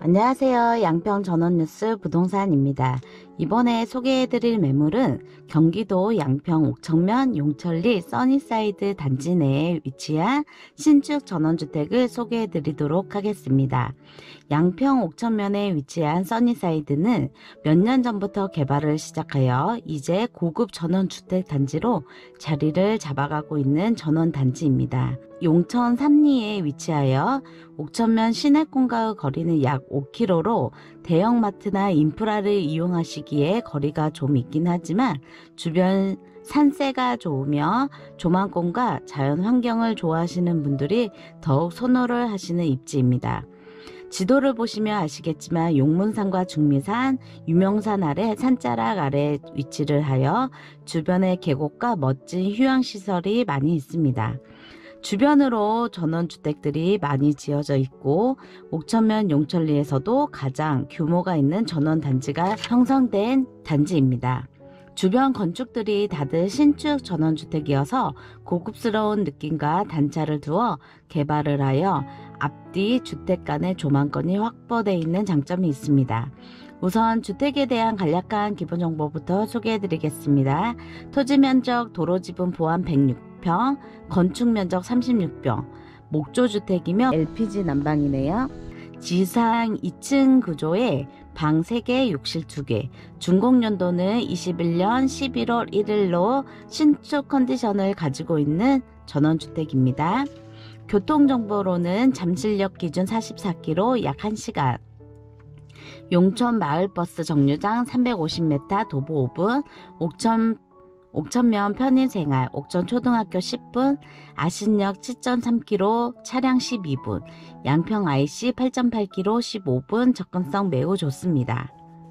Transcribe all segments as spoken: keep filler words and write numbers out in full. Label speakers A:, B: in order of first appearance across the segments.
A: 안녕하세요. 양평 전원뉴스 부동산입니다. 이번에 소개해드릴 매물은 경기도 양평 옥천면 용천리 써니사이드 단지 내에 위치한 신축 전원주택을 소개해드리도록 하겠습니다. 양평 옥천면에 위치한 써니사이드는 몇 년 전부터 개발을 시작하여 이제 고급 전원주택 단지로 자리를 잡아가고 있는 전원단지입니다. 용천 삼리에 위치하여 옥천면 시내권과의 거리는 약 오 킬로미터로 대형마트나 인프라를 이용하시기에 거리가 좀 있긴 하지만 주변 산세가 좋으며 조망권과 자연환경을 좋아하시는 분들이 더욱 선호를 하시는 입지입니다. 지도를 보시면 아시겠지만 용문산과 중미산, 유명산 아래 산자락 아래 위치를 하여 주변에 계곡과 멋진 휴양시설이 많이 있습니다. 주변으로 전원주택들이 많이 지어져 있고 옥천면 용천리에서도 가장 규모가 있는 전원단지가 형성된 단지입니다. 주변 건축들이 다들 신축 전원주택이어서 고급스러운 느낌과 단차를 두어 개발을 하여 앞뒤 주택 간의 조망권이 확보되어 있는 장점이 있습니다. 우선 주택에 대한 간략한 기본 정보부터 소개해 드리겠습니다. 토지 면적 도로 지분 포함 백육 평, 건축 면적 삼십육 평, 목조 주택이며 엘피지 난방이네요. 지상 이 층 구조에 방 세 개, 욕실 두 개, 준공연도는 이십일 년 십일월 일일로 신축 컨디션을 가지고 있는 전원주택입니다. 교통정보로는 잠실역 기준 사십사 킬로미터 약 한 시간, 용천 마을버스 정류장 삼백오십 미터 도보 오 분, 옥천, 옥천면 편의생활, 옥천초등학교 십 분, 아신역 칠 점 삼 킬로미터 차량 십이 분, 양평 아이씨 팔 점 팔 킬로미터 십오 분, 접근성 매우 좋습니다.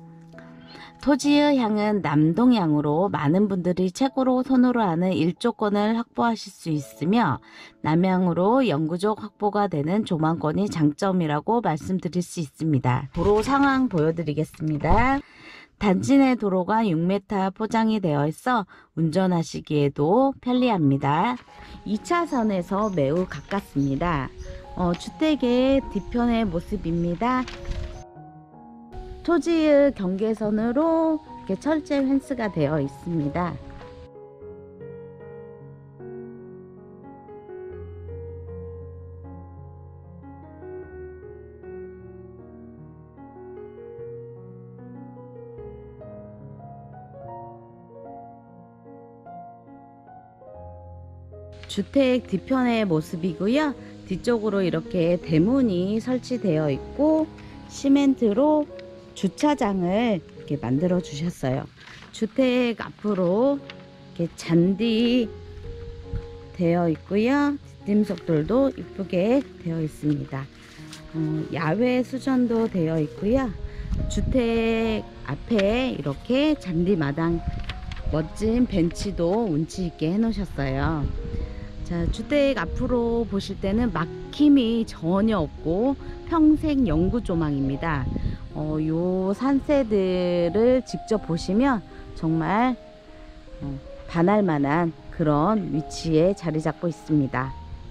A: 토지의 향은 남동향으로 많은 분들이 최고로 선호를 하는 일조권을 확보하실 수 있으며 남향으로 영구적 확보가 되는 조망권이 장점이라고 말씀드릴 수 있습니다. 도로 상황 보여드리겠습니다. 단지 내 도로가 육 미터 포장이 되어 있어 운전하시기에도 편리합니다. 이 차선에서 매우 가깝습니다. 어, 주택의 뒤편의 모습입니다. 토지의 경계선으로 이렇게 철제 펜스가 되어 있습니다. 주택 뒤편의 모습이고요. 뒤쪽으로 이렇게 대문이 설치되어 있고 시멘트로 주차장을 이렇게 만들어 주셨어요. 주택 앞으로 이렇게 잔디 되어 있고요. 뒷dim석들도 이쁘게 되어 있습니다. 어, 야외 수전도 되어 있고요. 주택 앞에 이렇게 잔디 마당 멋진 벤치도 운치 있게 해 놓으셨어요. 자, 주택 앞으로 보실 때는 막힘이 전혀 없고 평생 영구 조망입니다. 어, 요 산세들을 직접 보시면 정말 어, 반할만한 그런 위치에 자리 잡고 있습니다.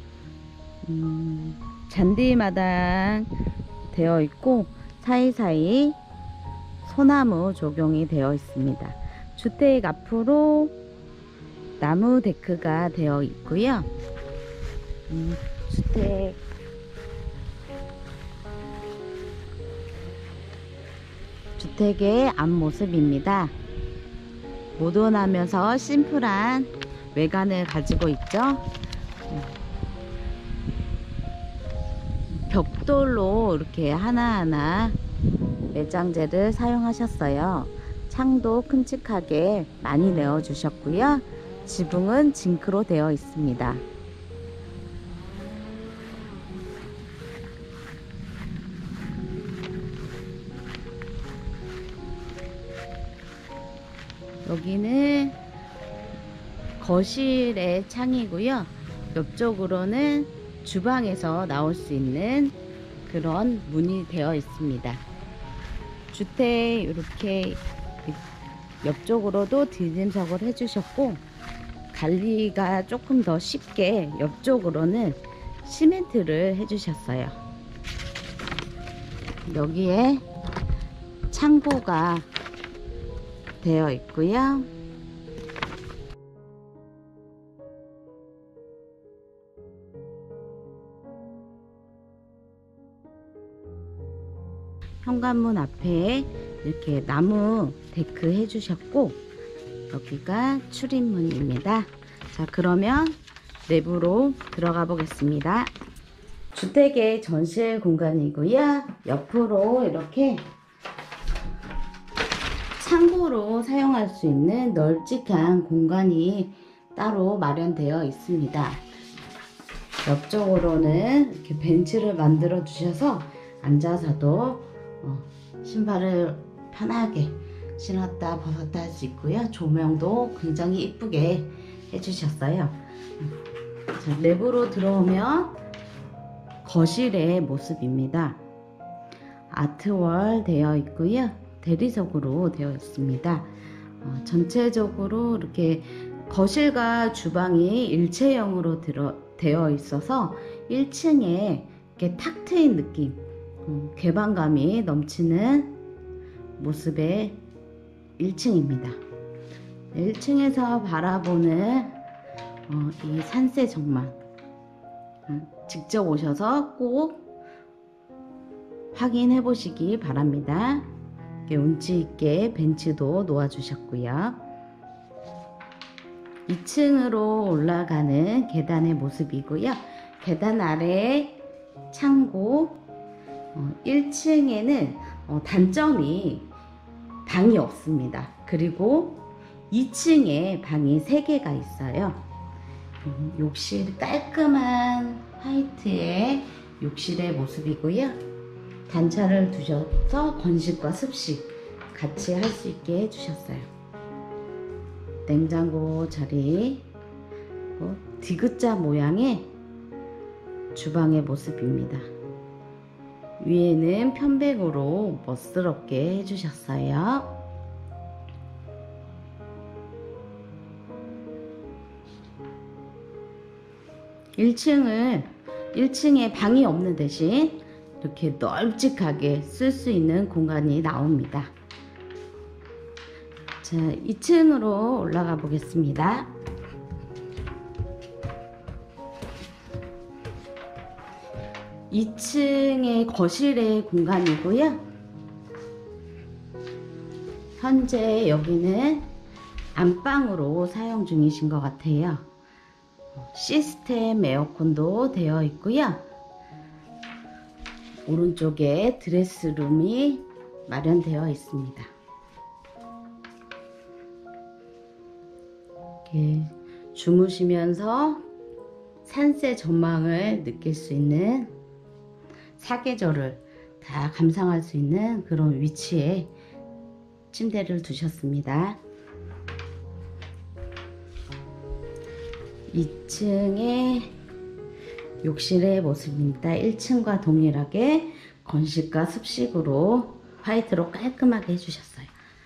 A: 음, 잔디마당 되어 있고 사이사이 소나무 조경이 되어 있습니다. 주택 앞으로 나무 데크가 되어 있고요. 음, 주택 주택의 앞모습입니다. 모던하면서 심플한 외관을 가지고 있죠. 벽돌로 이렇게 하나하나 매장재를 사용하셨어요. 창도 큼직하게 많이 내어 주셨고요. 지붕은 징크로 되어 있습니다. 여기는 거실의 창이고요. 옆쪽으로는 주방에서 나올 수 있는 그런 문이 되어 있습니다. 주택 이렇게 옆쪽으로도 뒷dim석을 해주셨고 관리가 조금 더 쉽게 옆쪽으로는 시멘트를 해주셨어요. 여기에 창고가 되어 있고요. 현관문 앞에 이렇게 나무 데크 해주셨고, 여기가 출입문입니다. 자, 그러면 내부로 들어가 보겠습니다. 주택의 전실 공간이고요. 옆으로 이렇게 창고로 사용할 수 있는 널찍한 공간이 따로 마련되어 있습니다. 옆쪽으로는 이렇게 벤치를 만들어 주셔서 앉아서도 어, 신발을 편하게 신었다 벗었다 할 수 있고요. 조명도 굉장히 이쁘게 해주셨어요. 자, 내부로 들어오면 거실의 모습입니다. 아트월 되어 있고요. 대리석으로 되어 있습니다. 어, 전체적으로 이렇게 거실과 주방이 일체형으로 들어, 되어 있어서 일 층에 이렇게 탁 트인 느낌, 어, 개방감이 넘치는 모습의 일 층입니다. 일 층에서 바라보는 어, 이 산세 정말 어, 직접 오셔서 꼭 확인해 보시기 바랍니다. 운치 있게 벤치도 놓아 주셨고요. 이 층으로 올라가는 계단의 모습이고요. 계단 아래 창고, 어, 일 층에는 어, 단점이 방이 없습니다. 그리고 이 층에 방이 세 개가 있어요. 음, 욕실 깔끔한 화이트의 욕실의 모습이고요. 단차를 두셔서 건식과 습식 같이 할 수 있게 해주셨어요. 냉장고 자리, 어, 디귿자 모양의 주방의 모습입니다. 위에는 편백으로 멋스럽게 해주셨어요. 일 층을 일 층에 방이 없는 대신 이렇게 널찍하게 쓸 수 있는 공간이 나옵니다. 자, 이 층으로 올라가 보겠습니다. 이 층의 거실의 공간이고요. 현재 여기는 안방으로 사용 중이신 것 같아요. 시스템 에어컨도 되어 있고요. 오른쪽에 드레스룸이 마련되어 있습니다. 이렇게 주무시면서 산세 전망을 느낄 수 있는 사계절을 다 감상할 수 있는 그런 위치에 침대를 두셨습니다. 이 층에 욕실의 모습입니다. 일 층과 동일하게 건식과 습식으로 화이트로 깔끔하게 해주셨어요.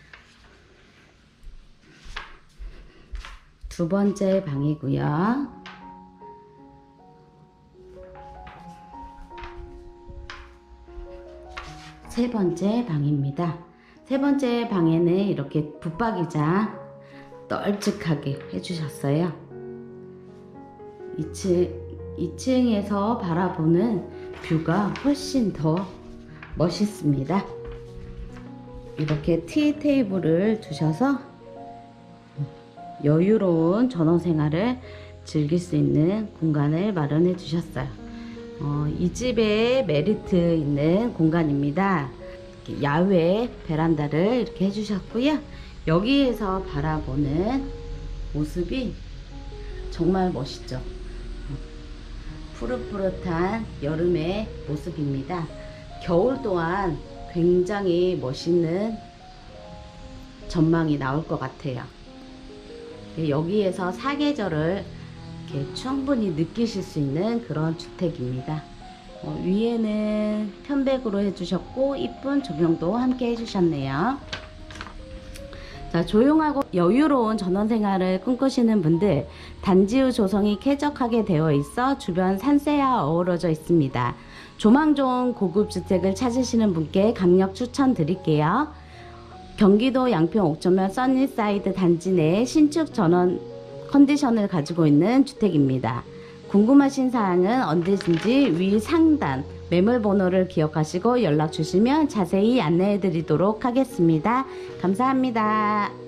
A: 두 번째 방이고요. 세 번째 방입니다. 세 번째 방에는 이렇게 붙박이장 널찍하게 해주셨어요. 이 층 이 층에서 바라보는 뷰가 훨씬 더 멋있습니다. 이렇게 티 테이블을 두셔서 여유로운 전원 생활을 즐길 수 있는 공간을 마련해 주셨어요. 어, 이 집에 메리트 있는 공간입니다. 이렇게 야외 베란다를 이렇게 해주셨고요. 여기에서 바라보는 모습이 정말 멋있죠. 푸릇푸릇한 여름의 모습입니다. 겨울 동안 굉장히 멋있는 전망이 나올 것 같아요. 여기에서 사계절을 이렇게 충분히 느끼실 수 있는 그런 주택입니다. 어, 위에는 편백으로 해주셨고 이쁜 조명도 함께 해주셨네요. 자, 조용하고 여유로운 전원생활을 꿈꾸시는 분들, 단지 후 조성이 쾌적하게 되어 있어 주변 산세와 어우러져 있습니다. 조망 좋은 고급 주택을 찾으시는 분께 강력 추천드릴게요. 경기도 양평 옥천면 써니사이드 단지 내 신축 전원 컨디션을 가지고 있는 주택입니다. 궁금하신 사항은 언제든지 위 상단 매물 번호를 기억하시고 연락 주시면 자세히 안내해 드리도록 하겠습니다. 감사합니다.